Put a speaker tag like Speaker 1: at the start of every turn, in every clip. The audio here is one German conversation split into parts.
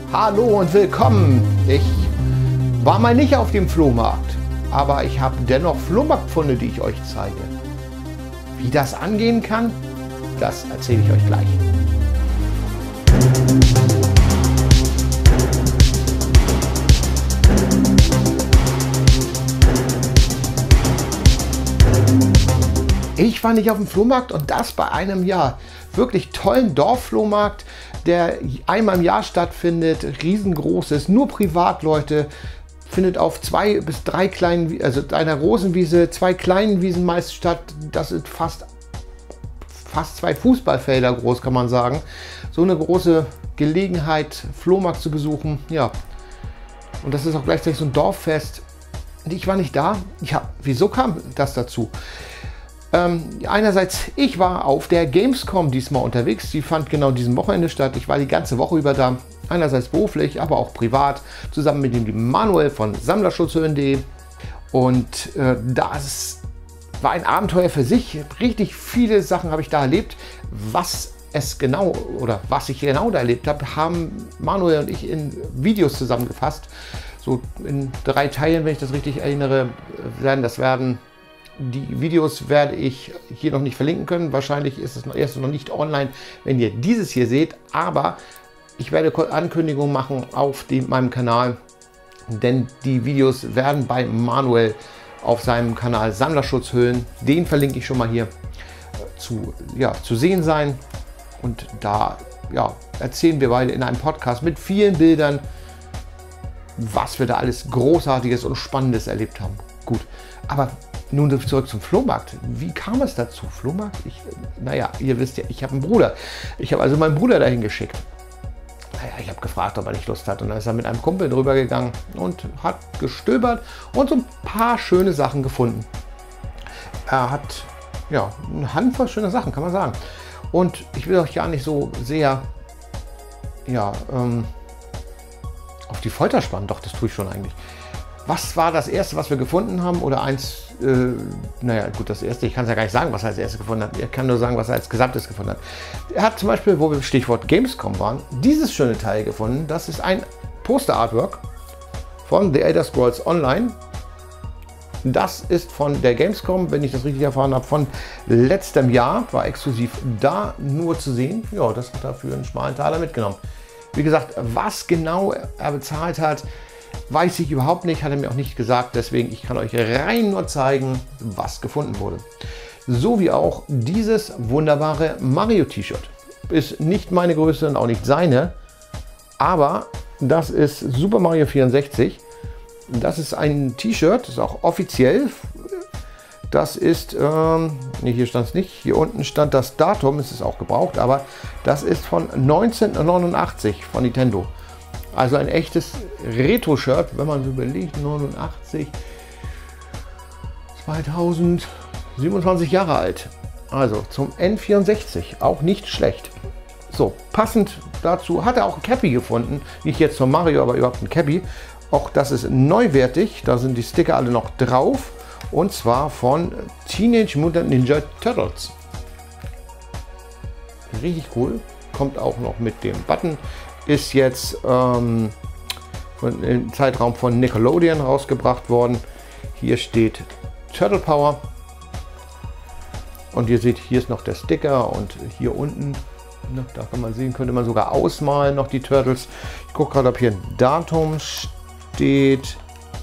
Speaker 1: Hallo und willkommen. Ich war mal nicht auf dem Flohmarkt, aber ich habe dennoch Flohmarktfunde, die ich euch zeige. Wie das angehen kann, das erzähle ich euch gleich. Ich war nicht auf dem Flohmarkt und das bei einem wirklich tollen Dorfflohmarkt, der einmal im Jahr stattfindet, riesengroß ist, nur Privatleute, findet auf 2 bis 3 kleinen, also einer großen Wiese, 2 kleinen Wiesen meist statt. Das sind fast 2 Fußballfelder groß, kann man sagen. So eine große Gelegenheit, Flohmarkt zu besuchen, ja. Und das ist auch gleichzeitig so ein Dorffest. Und ich war nicht da. Ja, wieso kam das dazu? Einerseits, ich war auf der Gamescom diesmal unterwegs. Die fand genau diesem Wochenende statt. Ich war die ganze Woche über da. Einerseits beruflich, aber auch privat. Zusammen mit dem lieben Manuel von Sammlerschutzhören.de. Und das war ein Abenteuer für sich. Richtig viele Sachen habe ich da erlebt. Was ich genau da erlebt habe, haben Manuel und ich in Videos zusammengefasst. So in 3 Teilen, wenn ich das richtig erinnere, die Videos werde ich hier noch nicht verlinken können. Wahrscheinlich ist es erst noch nicht online, wenn ihr dieses hier seht. Aber ich werde Ankündigungen machen auf meinem Kanal. Denn die Videos werden bei Manuel auf seinem Kanal Sammlerschutzhöhlen, den verlinke ich schon mal hier, zu sehen sein. Und da erzählen wir beide in einem Podcast mit vielen Bildern, was wir da alles Großartiges und Spannendes erlebt haben. Gut, aber nun zurück zum Flohmarkt. Wie kam es dazu? Flohmarkt? Ihr wisst ja, ich habe einen Bruder. Ich habe also meinen Bruder dahin geschickt. Ich habe gefragt, ob er nicht Lust hat. Und dann ist er mit einem Kumpel drüber gegangen und hat gestöbert und so ein paar schöne Sachen gefunden. Er hat eine Handvoll schöner Sachen, kann man sagen. Und ich will euch gar nicht so sehr auf die Folter spannen. Doch, das tue ich schon eigentlich. Was war das erste, was wir gefunden haben? Oder eins, das erste, ich kann es ja gar nicht sagen, was er als erstes gefunden hat. Ich kann nur sagen, was er als Gesamtes gefunden hat. Er hat zum Beispiel, wo wir Stichwort Gamescom waren, dieses schöne Teil gefunden. Das ist ein Poster-Artwork von The Elder Scrolls Online. Das ist von der Gamescom, wenn ich das richtig erfahren habe, von letztem Jahr. War exklusiv da nur zu sehen. Ja, das hat er für einen schmalen Taler mitgenommen. Wie gesagt, was genau er bezahlt hat, weiß ich überhaupt nicht, hat er mir auch nicht gesagt, deswegen ich kann euch rein nur zeigen, was gefunden wurde. So wie auch dieses wunderbare Mario-T-Shirt. Ist nicht meine Größe und auch nicht seine, aber das ist Super Mario 64. Das ist ein T-Shirt, das ist auch offiziell. Das ist, hier stand es nicht, hier unten stand das Datum, es ist auch gebraucht, aber das ist von 1989 von Nintendo. Also ein echtes Retro-Shirt, wenn man so überlegt, 89, 2027 Jahre alt. Also zum N64, auch nicht schlecht. So, passend dazu hat er auch ein Cappy gefunden, nicht jetzt von Mario, aber überhaupt ein Cappy. Auch das ist neuwertig, da sind die Sticker alle noch drauf und zwar von Teenage Mutant Ninja Turtles. Richtig cool, kommt auch noch mit dem Button. Ist jetzt im Zeitraum von Nickelodeon rausgebracht worden. Hier steht Turtle Power. Und ihr seht, hier ist noch der Sticker und hier unten, da kann man sehen, könnte man sogar ausmalen noch die Turtles. Ich gucke gerade, ob hier ein Datum steht.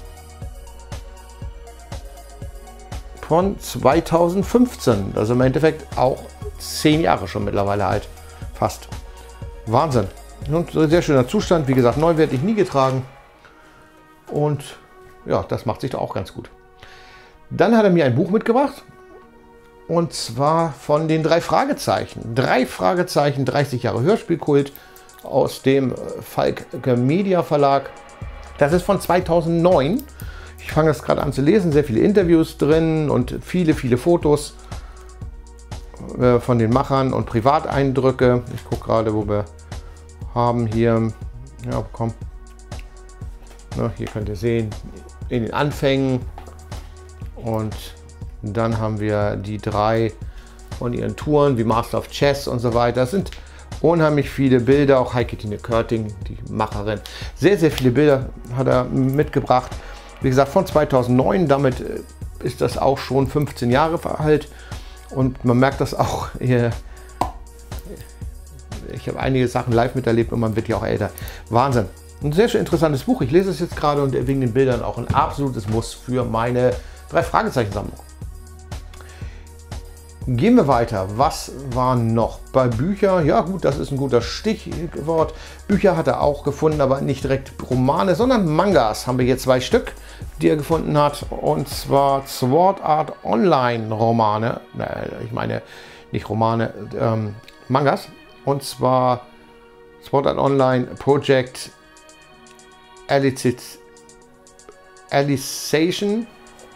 Speaker 1: Von 2015. Also im Endeffekt auch 10 Jahre schon mittlerweile alt. Fast. Wahnsinn. Und sehr schöner Zustand, wie gesagt, neuwertig, nie getragen. Und ja, das macht sich doch auch ganz gut. Dann hat er mir ein Buch mitgebracht. Und zwar von den 3 Fragezeichen. 3 Fragezeichen, 30 Jahre Hörspielkult aus dem Falk Media Verlag. Das ist von 2009. Ich fange das gerade an zu lesen. Sehr viele Interviews drin und viele, viele Fotos von den Machern und Privateindrücke. Ich gucke gerade, wo wir haben hier, hier könnt ihr sehen, in den Anfängen, und dann haben wir die 3 von ihren Touren wie Master of Chess und so weiter. Das sind Unheimlich viele Bilder, auch Heike-Tine Körting, die Macherin. Sehr, sehr viele Bilder hat er mitgebracht. Wie gesagt, von 2009, damit ist das auch schon 15 Jahre alt. Und man merkt das auch hier. Ich habe einige Sachen live miterlebt und man wird ja auch älter. Wahnsinn. Ein sehr schön interessantes Buch. Ich lese es jetzt gerade und wegen den Bildern auch ein absolutes Muss für meine 3-Fragezeichen-Sammlung. Gehen wir weiter. Was war noch? Bei Büchern, ja gut, das ist ein guter Stichwort. Bücher hat er auch gefunden, aber nicht direkt Romane, sondern Mangas. Haben wir hier 2 Stück, die er gefunden hat. Und zwar Sword Art Online Romane. Ich meine, nicht Romane, Mangas. Und zwar Sword Art Online Project Alicization.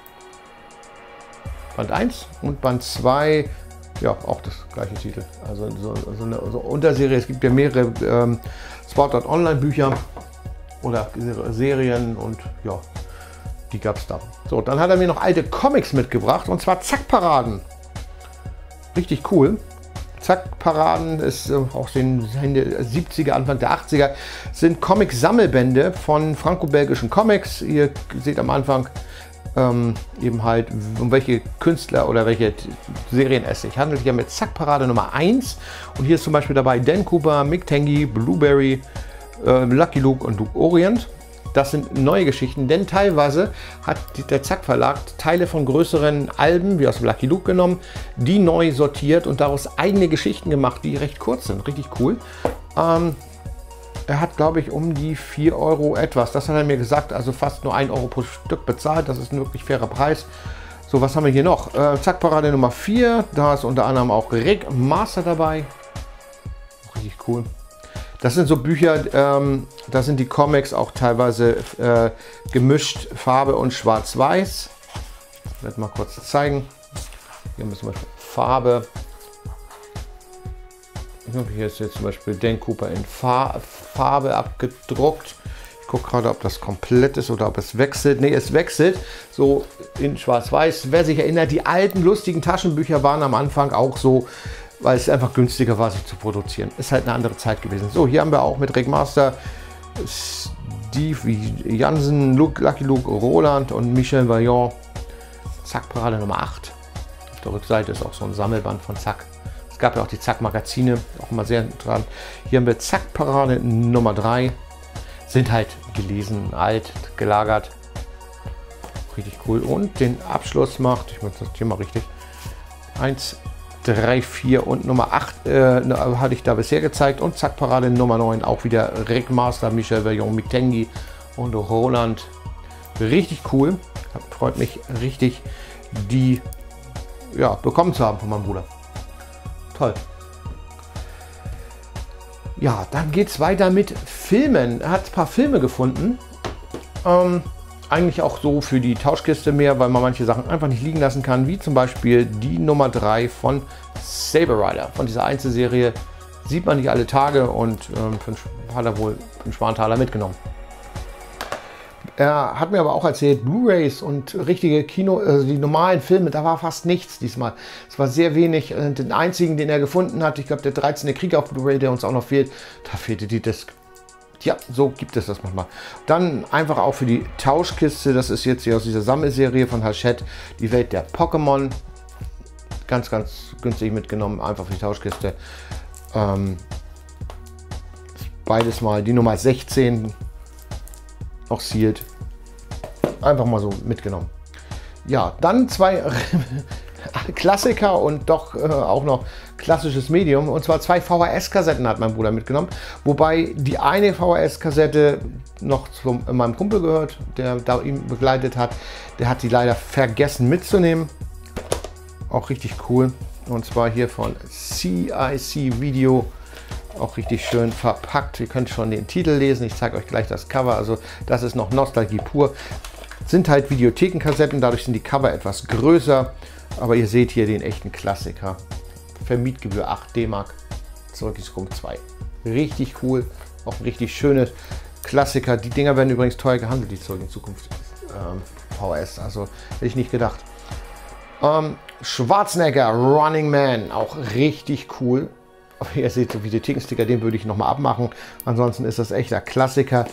Speaker 1: Band 1 und Band 2, ja, auch das gleiche Titel. Also so eine Unterserie. Es gibt ja mehrere Sword Art Online Bücher oder Serien und ja, die gab es da. So, dann hat er mir noch alte Comics mitgebracht und zwar Zack-Paraden. Richtig cool. Zack-Paraden ist aus den Ende 70er, Anfang der 80er, sind Comic-Sammelbände von franco-belgischen Comics. Ihr seht am Anfang eben halt, um welche Künstler oder welche Serien es sich handelt. Hier mit Zack-Parade Nummer 1 und hier ist zum Beispiel dabei Dan Cooper, Mick Tanguy, Blueberry, Lucky Luke und Luke Orient. Das sind neue Geschichten, denn teilweise hat der Zack Verlag Teile von größeren Alben, wie aus dem Lucky Luke genommen, die neu sortiert und daraus eigene Geschichten gemacht, die recht kurz sind. Richtig cool. Er hat, glaube ich, um die 4 Euro etwas. Das hat er mir gesagt, also fast nur 1 Euro pro Stück bezahlt. Das ist ein wirklich fairer Preis. So, was haben wir hier noch? Zack-Parade Nummer 4. Da ist unter anderem auch Rick Master dabei. Richtig cool. Das sind so Bücher, da sind die Comics auch teilweise gemischt, Farbe und Schwarz-Weiß. Ich werde mal kurz zeigen. Hier haben wir zum Beispiel Farbe. Hier ist jetzt zum Beispiel Dan Cooper in Farbe abgedruckt. Ich gucke gerade, ob das komplett ist oder ob es wechselt. Ne, es wechselt so in Schwarz-Weiß. Wer sich erinnert, die alten lustigen Taschenbücher waren am Anfang auch so, weil es einfach günstiger war, sie zu produzieren. Ist halt eine andere Zeit gewesen. So, hier haben wir auch mit Rick Master, Steve Jansen, Lucky Luke, Roland und Michel Vaillant. Zack-Parade Nummer 8. Auf der Rückseite ist auch so ein Sammelband von Zack. Es gab ja auch die Zack-Magazine, auch immer sehr dran. Hier haben wir Zack-Parade Nummer 3. Sind halt gelesen, alt, gelagert. Richtig cool. Und den Abschluss macht, ich mache das hier mal richtig, 1, 3, 4 und Nummer 8 hatte ich da bisher gezeigt. Und Zack-Parade Nummer 9, auch wieder Rick Master, Michel Vaillant, Mick Tanguy und Roland. Richtig cool. Freut mich richtig, die ja, bekommen zu haben von meinem Bruder. Toll. Ja, dann geht es weiter mit Filmen. Er hat ein paar Filme gefunden. Eigentlich auch so für die Tauschkiste mehr, weil man manche Sachen einfach nicht liegen lassen kann, wie zum Beispiel die Nummer 3 von Saber Rider. Von dieser Einzelserie sieht man nicht alle Tage und hat er wohl einen Schwanthaler mitgenommen. Er hat mir aber auch erzählt, Blu-rays und richtige Kino, also die normalen Filme, da war fast nichts diesmal. Es war sehr wenig. Den einzigen, den er gefunden hat, ich glaube der 13. Krieg auf Blu-ray, der uns auch noch fehlt, da fehlte die Disc. Ja, so gibt es das manchmal. Dann einfach auch für die Tauschkiste, das ist jetzt hier aus dieser Sammelserie von Hachette, die Welt der Pokémon. Ganz, ganz günstig mitgenommen, einfach für die Tauschkiste. Beides mal die Nummer 16, noch sealed. Einfach mal so mitgenommen. Ja, dann 2 Klassiker und doch auch noch klassisches Medium. Und zwar 2 VHS-Kassetten hat mein Bruder mitgenommen. Wobei die eine VHS-Kassette noch zu meinem Kumpel gehört, der da ihn begleitet hat. Der hat die leider vergessen mitzunehmen. Auch richtig cool. Und zwar hier von CIC Video. Auch richtig schön verpackt. Ihr könnt schon den Titel lesen. Ich zeige euch gleich das Cover. Also das ist noch Nostalgie pur. Sind halt Videothekenkassetten. Dadurch sind die Cover etwas größer. Aber ihr seht hier den echten Klassiker. Vermietgebühr 8 D-Mark. Zurück ins Rum 2. Richtig cool. Auch ein richtig schönes Klassiker. Die Dinger werden übrigens teuer gehandelt, die Zurück in Zukunft VHS. Also hätte ich nicht gedacht. Schwarzenegger, Running Man. Auch richtig cool. Aber ihr seht, so wie die Tickensticker, den würde ich nochmal abmachen. Ansonsten ist das echt ein Klassiker.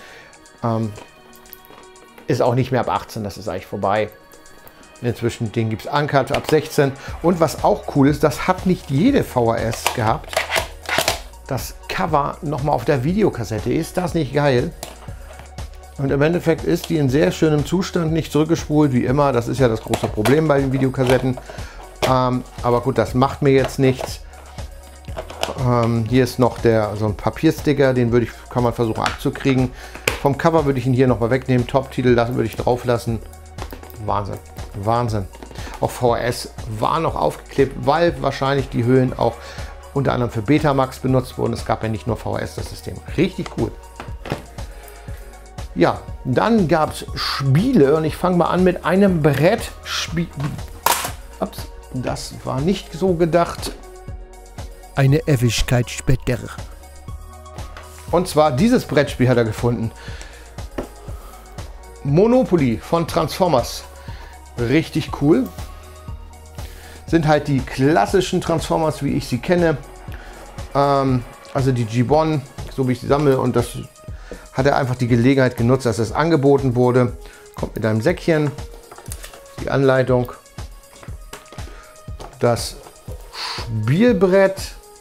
Speaker 1: Ist auch nicht mehr ab 18, das ist eigentlich vorbei. Inzwischen, den gibt es Uncut ab 16. Und was auch cool ist, das hat nicht jede VHS gehabt. Das Cover nochmal auf der Videokassette. Ist das nicht geil? Und im Endeffekt ist die in sehr schönem Zustand, nicht zurückgespult, wie immer. Das ist ja das große Problem bei den Videokassetten. Aber gut, das macht mir jetzt nichts. Hier ist noch so ein Papiersticker, den kann man versuchen abzukriegen. Vom Cover würde ich ihn hier nochmal wegnehmen. Top-Titel würde ich drauf lassen. Wahnsinn, Wahnsinn. Auch VHS war noch aufgeklebt, weil wahrscheinlich die Hüllen auch unter anderem für Betamax benutzt wurden. Es gab ja nicht nur VHS das System. Richtig cool. Ja, dann gab es Spiele und ich fange mal an mit einem Brettspiel. Ups, das war nicht so gedacht.
Speaker 2: Eine Ewigkeit später.
Speaker 1: Und zwar dieses Brettspiel hat er gefunden. Monopoly von Transformers. Richtig cool. Sind halt die klassischen Transformers, wie ich sie kenne. Also die Gibbon, so wie ich sie sammle. Und das hat er einfach die Gelegenheit genutzt, dass es angeboten wurde. Kommt mit einem Säckchen. Die Anleitung. Das Spielbrett.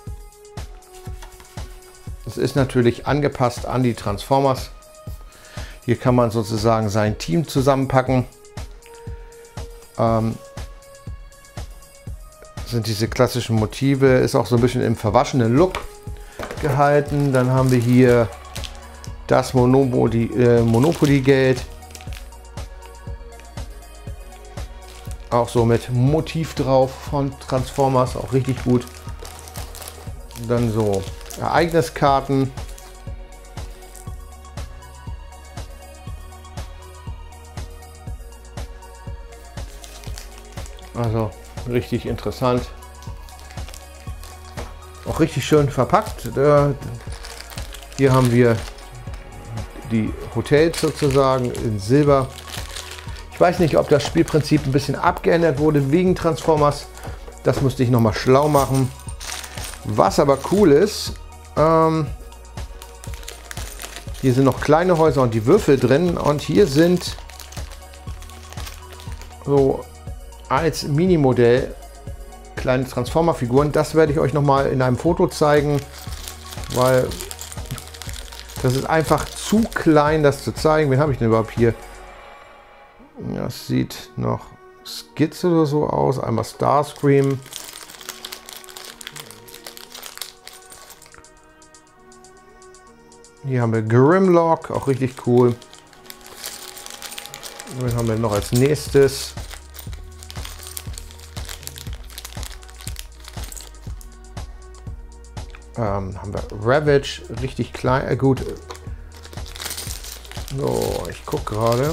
Speaker 1: Es ist natürlich angepasst an die Transformers. Hier kann man sozusagen sein Team zusammenpacken. Sind diese klassischen Motive, ist auch so ein bisschen im verwaschenen Look gehalten. Dann haben wir hier das Monopoly-Geld. Auch so mit Motiv drauf von Transformers, auch richtig gut. Dann so Ereigniskarten. Also richtig interessant. Auch richtig schön verpackt. Hier haben wir die Hotels sozusagen in Silber. Ich weiß nicht, ob das Spielprinzip ein bisschen abgeändert wurde wegen Transformers. Das musste ich noch mal schlau machen. Was aber cool ist, hier sind noch kleine Häuser und die Würfel drin. Und hier sind so als Minimodell kleine Transformer-Figuren. Das werde ich euch noch mal in einem Foto zeigen, weil das ist einfach zu klein, das zu zeigen. Wen habe ich denn überhaupt hier? Das sieht noch Skizze oder so aus. Einmal Starscream. Hier haben wir Grimlock, auch richtig cool. Wen haben wir noch als nächstes? Haben wir Ravage, richtig klein, gut. So, ich gucke gerade.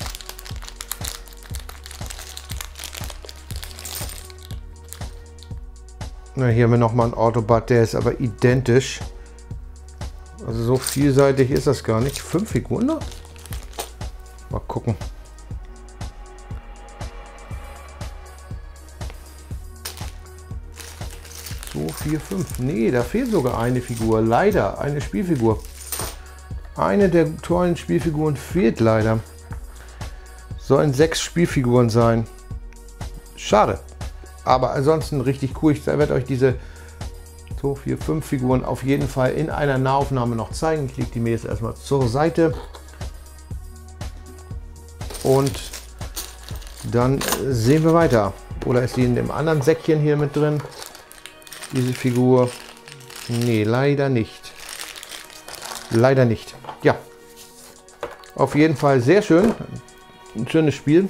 Speaker 1: Na, hier haben wir noch mal einen Autobot, der ist aber identisch. Also so vielseitig ist das gar nicht. 5 Figuren noch? Mal gucken. So, 4, 5. Nee, da fehlt sogar eine Figur. Leider, eine Spielfigur. Eine der tollen Spielfiguren fehlt leider. Sollen 6 Spielfiguren sein. Schade. Aber ansonsten richtig cool. Ich werde euch diese 2, 4, 5 Figuren auf jeden Fall in einer Nahaufnahme noch zeigen. Ich lege die mir jetzt erstmal zur Seite. Und dann sehen wir weiter. Oder ist die in dem anderen Säckchen hier mit drin? Diese Figur. Nee, leider nicht. Leider nicht. Ja. Auf jeden Fall sehr schön. Ein schönes Spiel.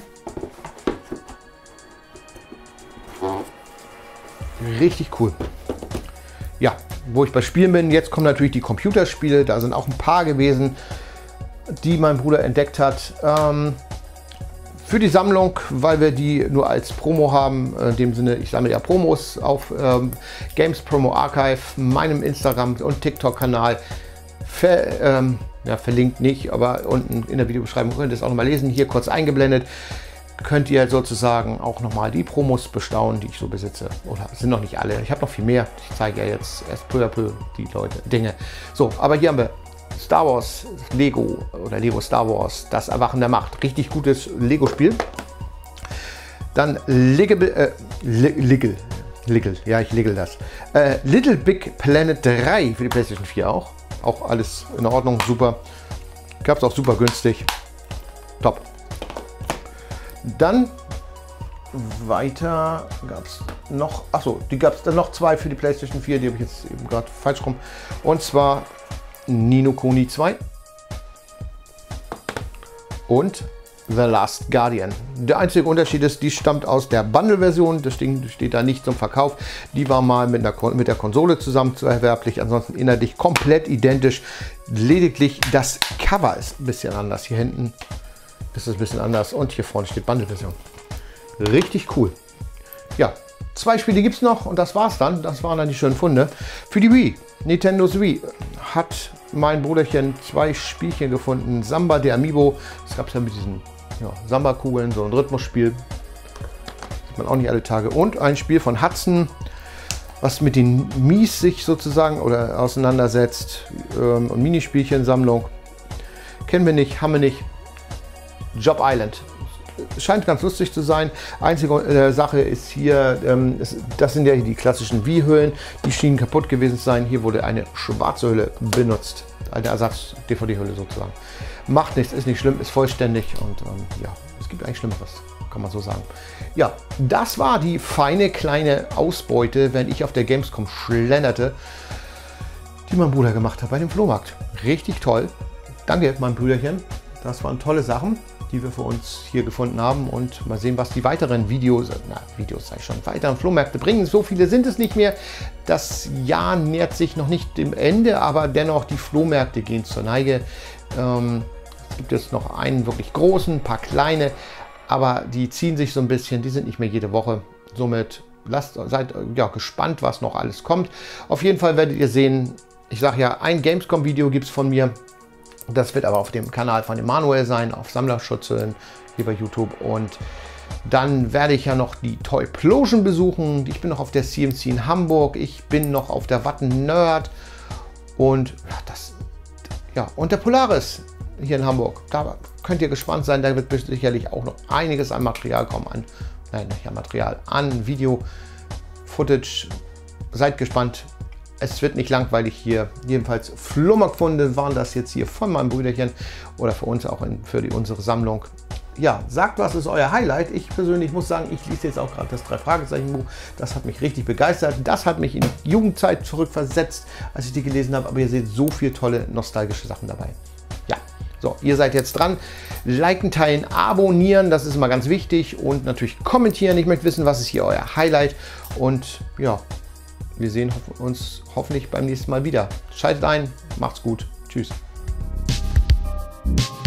Speaker 1: Richtig cool. Ja, wo ich bei Spielen bin, jetzt kommen natürlich die Computerspiele. Da sind auch ein paar gewesen, die mein Bruder entdeckt hat. Für die Sammlung, weil wir die nur als Promo haben. In dem Sinne, ich sammle ja Promos auf Games Promo Archive, meinem Instagram- und TikTok-Kanal. Verlinkt nicht, aber unten in der Videobeschreibung könnt ihr es auch noch mal lesen. Hier kurz eingeblendet. könnt ihr sozusagen auch nochmal die Promos bestaunen, die ich so besitze. Oder sind noch nicht alle. Ich habe noch viel mehr. Ich zeige ja jetzt erst peu à peu die Dinge. So, aber hier haben wir Star Wars Lego oder Lego Star Wars, das Erwachen der Macht. Richtig gutes Lego-Spiel. Dann ja, ich legel das. Little Big Planet 3 für die PlayStation 4 auch. Auch alles in Ordnung, super. Gab es auch super günstig. Top. Dann weiter gab es noch, achso, die gab es dann noch 2 für die PlayStation 4, die habe ich jetzt eben gerade falsch rum. Und zwar Ni no Kuni 2 und The Last Guardian. Der einzige Unterschied ist, die stammt aus der Bundle-Version. Das Ding steht da nicht zum Verkauf. Die war mal mit der Konsole zusammen zu erwerblich. Ansonsten inhaltlich komplett identisch. Lediglich das Cover ist ein bisschen anders. Hier hinten ist es ein bisschen anders. Und hier vorne steht Bundle-Version. Richtig cool. Ja, 2 Spiele gibt es noch und das war's dann. Das waren dann die schönen Funde. Für die Wii, Nintendo's Wii, hat mein Bruderchen 2 Spielchen gefunden. Samba de Amiibo. Das gab es ja mit diesen Samba-Kugeln, so ein Rhythmusspiel. Sieht man auch nicht alle Tage. Und ein Spiel von Hudson, was mit den Mies sich sozusagen oder auseinandersetzt. Und Minispielchen-Sammlung. Kennen wir nicht, haben wir nicht. Job Island. Scheint ganz lustig zu sein. Einzige Sache ist hier, das sind ja die klassischen Wii-Hüllen. Die schienen kaputt gewesen zu sein. Hier wurde eine schwarze Hülle benutzt. Eine Ersatz-DVD-Hülle sozusagen. Macht nichts, ist nicht schlimm, ist vollständig und ja, es gibt eigentlich Schlimmeres, kann man so sagen. Ja, das war die feine kleine Ausbeute, wenn ich auf der Gamescom schlenderte, die mein Bruder gemacht hat bei dem Flohmarkt. Richtig toll. Danke, mein Brüderchen. Das waren tolle Sachen, die wir für uns hier gefunden haben und mal sehen, was die weiteren weiteren Flohmärkte bringen. So viele sind es nicht mehr. Das Jahr nähert sich noch nicht dem Ende, aber dennoch die Flohmärkte gehen zur Neige. Es gibt jetzt noch einen wirklich großen, ein paar kleine, aber die ziehen sich so ein bisschen, die sind nicht mehr jede Woche. Somit seid gespannt, was noch alles kommt. Auf jeden Fall werdet ihr sehen, ich sage ja, ein Gamescom-Video gibt es von mir. Das wird aber auf dem Kanal von Emanuel sein, auf Sammlerschutzeln hier bei YouTube. Und dann werde ich ja noch die Toyplosion besuchen. Ich bin noch auf der CMC in Hamburg. Ich bin noch auf der Watten Nerd. Und und der Polaris hier in Hamburg. Da könnt ihr gespannt sein. Da wird sicherlich auch noch einiges an Material kommen. An Video-Footage. Seid gespannt. Es wird nicht langweilig hier. Jedenfalls Flohmarktfunde waren das jetzt hier von meinem Brüderchen oder für uns auch für unsere Sammlung. Ja, sagt, was ist euer Highlight? Ich persönlich muss sagen, ich lese jetzt auch gerade das 3-Fragezeichen-Buch. Das hat mich richtig begeistert. Das hat mich in die Jugendzeit zurückversetzt, als ich die gelesen habe. Aber ihr seht so viele tolle nostalgische Sachen dabei. Ja, so, ihr seid jetzt dran. Liken, teilen, abonnieren, das ist immer ganz wichtig. Und natürlich kommentieren. Ich möchte wissen, was ist hier euer Highlight. Und ja, wir sehen uns hoffentlich beim nächsten Mal wieder. Schaltet ein, macht's gut. Tschüss.